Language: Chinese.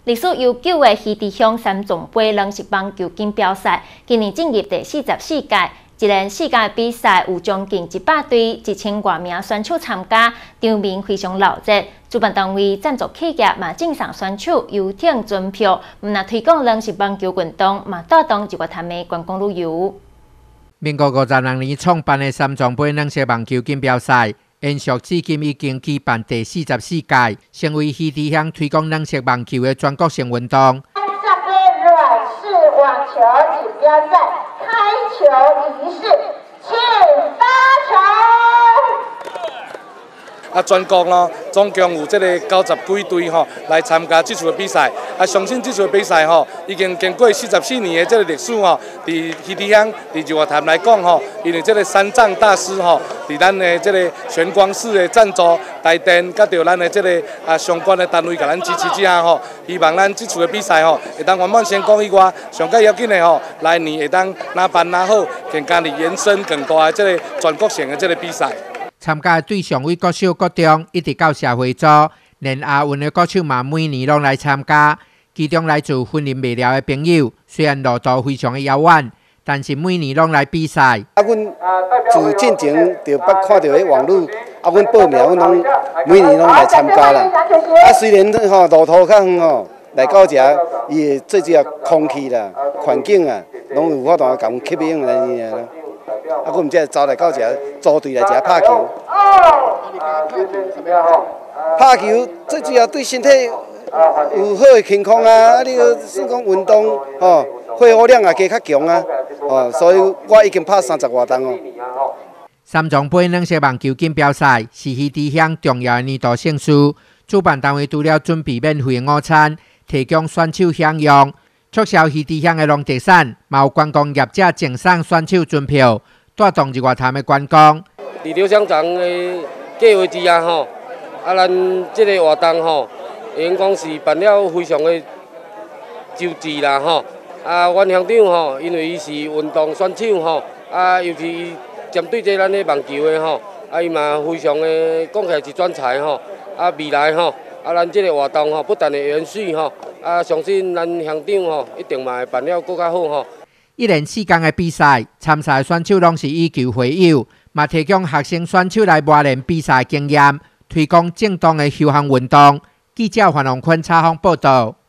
历史悠久的鱼池乡三重杯软式棒球锦标赛，今年进入第44届。一连4届比赛有将近100队、1000多名选手参加，场面非常闹热。主办单位、赞助企业嘛赠送选手游艇船票，唔但推广软式棒球运动，嘛带动一个摊的观光旅游。 民国52年创办的三重杯软式棒球锦标赛，延续至今已经举办第44届，成为鱼池乡推广软式棒球的全国性运动。 上杯软式网球锦标赛开球仪式，请发球。 全国咯，总共有这个90几队来参加这次的比赛。相信这次的比赛已经经过44年的这个历史在鱼池乡、在日月潭来讲因为这个三藏大师在咱的这个玄光寺的赞助、台电，甲着咱的这个相关的单位甲咱支持之下希望咱这次的比赛会当圆满成功以外，上较要紧的来年会当哪办哪好，更加的延伸更大的这个全国性的这个比赛。 参加的对象为国小、国中，一直到社会组，连亚运的国手嘛，每年拢来参加。其中来自婚姻未了的朋友，虽然路途非常的遥远，但是每年拢来比赛。 阮自进前就捌看到迄网络，阮报名，阮拢每年拢来参加啦。虽然路途较远来到遮，伊最主要空气啦、环境啊，拢有法度甲阮吸引来啦。阮毋则走来到遮，组队来遮拍球。拍球最主要对身体有好的健康啊！你算讲运动肺活量也加较强啊！所以我已经拍30外档三重杯软式棒球锦标赛是鱼池乡重要的年度盛事。主办单位除了准备免费的午餐，提供选手享用，促销鱼池乡的农特产，嘛有观光业者赠送选手船票，带动日月潭的观光。 伫刘乡长的计划之下咱这个活动因讲是办了非常的周至啦阮乡长因为伊是运动选手尤其针对这咱的棒球的伊嘛非常的讲起来是专才未来咱这个活动不但会延续相信咱乡长一定嘛会办了更加好一连4天的比赛，参赛的选手拢是以球会友，嘛提供学生选手来磨练比赛经验，推广正当的休闲运动。记者范宏坤采访报道。